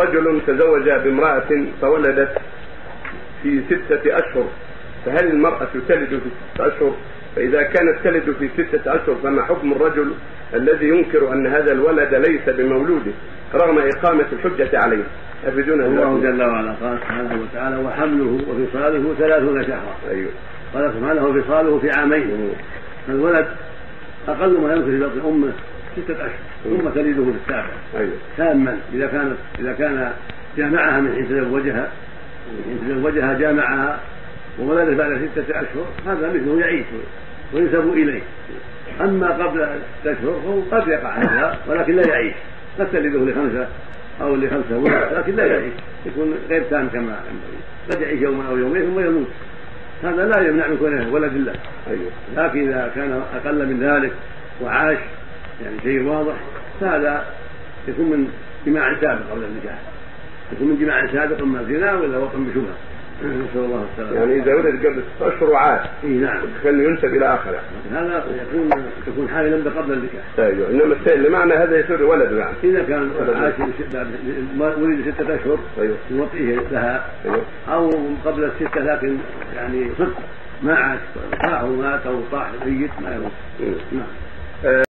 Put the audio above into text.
رجل تزوج بامرأة فولدت في 6 أشهر، فهل المرأة تلد في 6 أشهر؟ فإذا كانت تلد في 6 أشهر فما حكم الرجل الذي ينكر أن هذا الولد ليس بمولوده رغم إقامة الحجة عليه؟ أفيدون. الله جل وعلا قال سبحانه وتعالى: وحمله وفصاله 30 شهرا. أيوه. قال سبحانه: وفصاله في عامين. الولد أقل ما يمكن في بطن أمه 6 أشهر، ثم تلده في 7. أيوه. تاما إذا كان جامعها من حين تزوجها جامعها وولدت بعد 6 أشهر، هذا مثله يعيش وينسب إليه. أما قبل 6 أشهر فهو قد يقع هذا ولكن لا يعيش، قد تلده ل5 أو ل5 ولد لكن لا يعيش، يكون غير تام كما ينبغي، قد يعيش يوما أو يومين ثم يموت. هذا لا يمنع من كونه ولد الله. أيوه. لكن إذا كان أقل من ذلك وعاش يعني شيء واضح، فهذا يكون من جماع سابق قبل النكاح، يكون من جماع سابق اما زنا ولا وطن بشبهه. نسأل الله السلامة. يعني إذا ولد قبل 6 أشهر وعاش نعم كان ينسب إلى آخره، هذا يكون حاملا قبل النكاح. أيوه. إنما السائل لمعنى هذا يصير ولد يعني. إذا كان عاش ولد 6 أشهر أيوه. يوطئه لها. أيوه. أو قبل 6 لكن يعني صدق ما عاش، طاح ومات أو طاح ميت ما يموت. نعم.